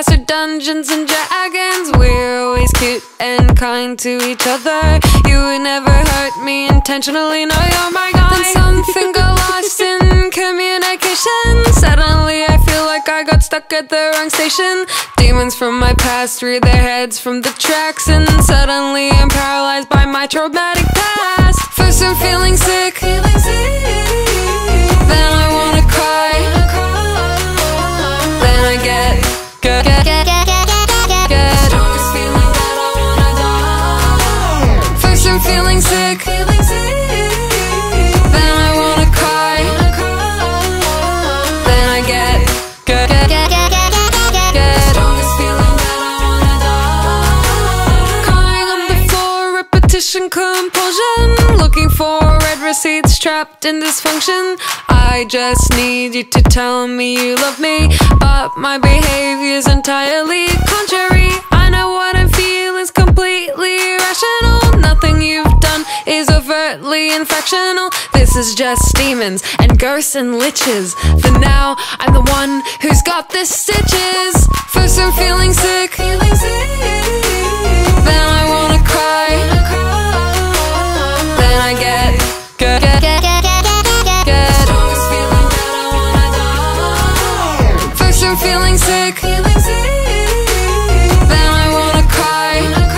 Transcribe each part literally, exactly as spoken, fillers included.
past our dungeons and dragons. We're always cute and kind to each other. You would never hurt me intentionally, no, you're my guy. Then something got lost in communication. Suddenly I feel like I got stuck at the wrong station. Demons from my past rear their heads from the tracks, and suddenly I'm paralyzed by my traumatic past. First I'm feeling sick, then I wanna cry, then I get good, get, get, get, get, get, get. Strongest feeling that I wanna die. First I'm feeling sick, then I wanna cry, then I get good, get, get, get, get, get, get. Strongest feeling that I wanna die. Crying on the floor, repetition, compulsion. Looking for red receipts, trapped in dysfunction. I just need you to tell me you love me, but my behavior's entirely contrary. I know what I feel is completely irrational. Nothing you've done is overtly infectional. This is just demons and ghosts and liches. For now, I'm the one who's got the stitches. First I'm feeling sick, then I wanna cry, then I get good, get, get, get, get, get, get. Strongest feeling that I wanna die. First I'm feeling sick, then I wanna cry,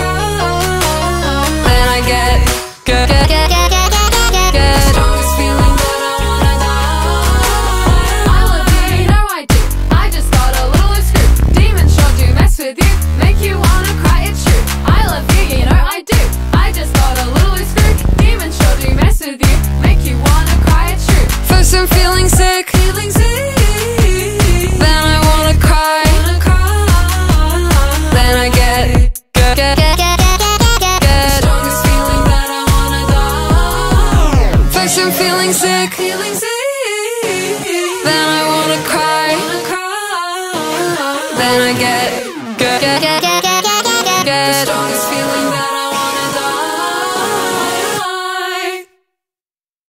then I get good, get, get, get, get, get, get, get. Strongest feeling that I wanna die. I love you, you know I do. I just got a little loose screw. Demons sure do mess with you, make you wanna cry, it's true. I love you, you know I do. I just got a little loose screw. Demons sure do mess with you, make you wanna cry, it's true. First I'm feeling sick, feeling sick, then I wanna cry, then I get good, get, get, get, get, get, get, get. Strongest feeling that I wanna die. First I'm feeling sick, feeling sick, then I wanna cry, then I get good, get, get, get.